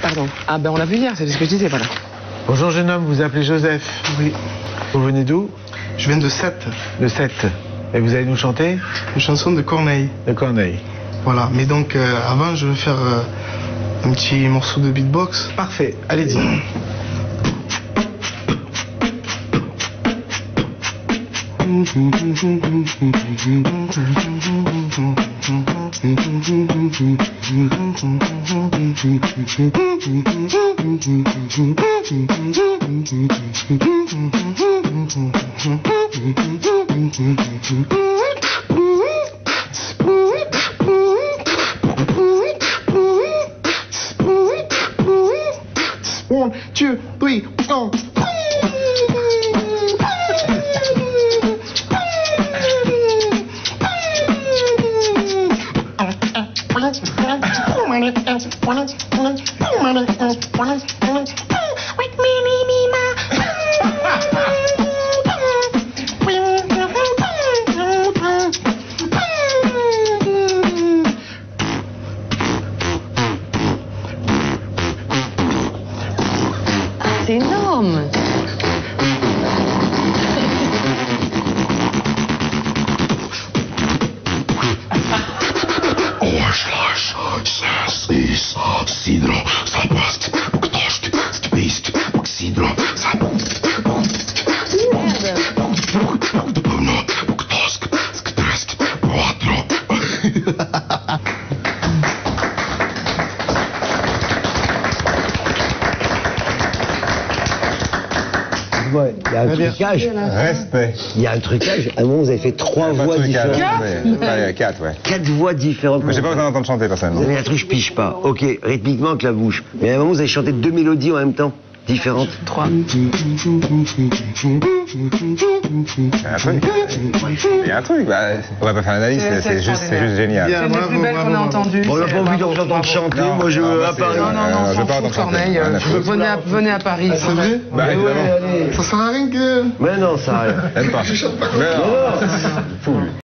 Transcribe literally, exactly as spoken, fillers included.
pardon. Ah ben on l'a vu hier, c'est ce que je disais, voilà. Bonjour jeune homme, vous vous appelez Joseph. Oui. Vous venez d'où? Je viens de Sète. De Sète. Et vous allez nous chanter? Une chanson de Corneille. De Corneille. Voilà, mais donc euh, avant je vais faire euh, un petit morceau de beatbox. Parfait, allez-y. One, two, three, four. C'est énorme. Sidro, Sabast, Ktost, Spist, Sidro, Sabast, Pevno, Ktosk, Sktrest, Quattro. Ouais, il y a un trucage. Respect. Il y a un trucage. À un moment, vous avez fait trois voix différentes. Quatre, quatre, ouais. Quatre voix différentes. Mais j'ai pas besoin d'entendre chanter, Vous personnellement. avez un truc, je piche pas. Ok, rythmiquement avec la bouche. Mais à un moment, vous avez chanté deux mélodies en même temps, différentes. Trois. Il y a un truc. Il y a un truc. Bah, on va pas faire l'analyse, c'est c'est juste, c'est juste génial. Bien, C'est une des bravo, plus belles bravo, qu'on a bravo. entendues. Bon, on n'a c'est- pas envie bravo, d'entendre bravo. chanter. Non, Moi, je non, veux moi, à c'est- Paris. Non, non, non, Euh, on je s'en veux pas fout, entendre chanter. Corneille. Rien à euh, foutre. Venez à, venez à Paris. C'est vrai? Bah, évidemment. Ça sert à rien que... Même pas. Je chante pas comme Mais non. Fou, lui.